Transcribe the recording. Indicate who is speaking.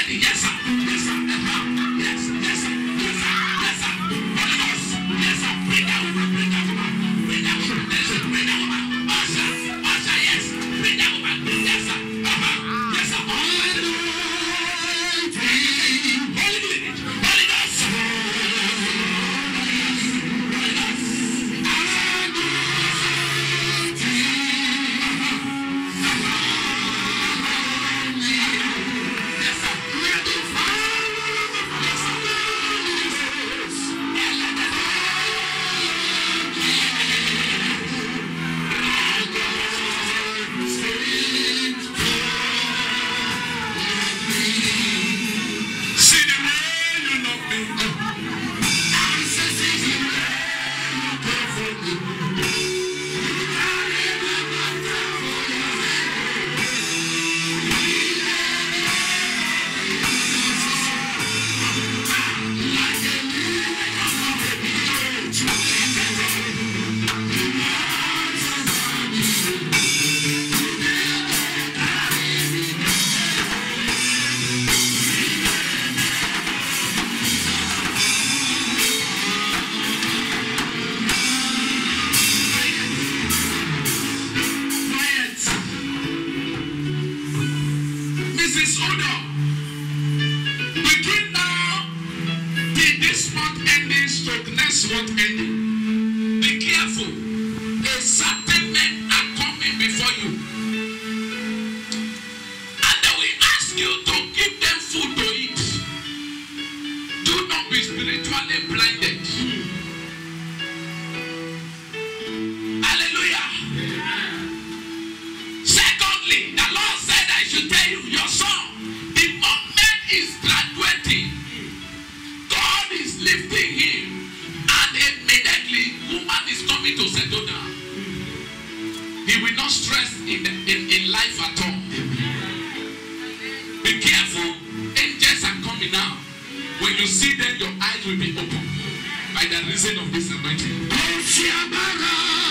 Speaker 1: ready. Yes, sir. Yes, sir. Yes, yes, sir. Yes, sir. Yes, sir. Holy Ghost. Yes, sir. Bring that woman. Bring that woman. Bring that woman. Yes, sir. Bring that woman. Usher. Usher. Yes. Bring that woman. Yes, sir. Yes, sir. Holy Ghost. Holy Ghost. Be careful. A certain men are coming before you, and they will ask you to give them food to eat. Do not be spiritually blinded. Hallelujah. Secondly, the Lord said I should tell you, your son, the moment is graduating, God is lifting him. And immediately, woman is coming to settle down. He will not stress in life at all. Be careful. Angels are coming now. When you see them, your eyes will be open by the reason of this anointing.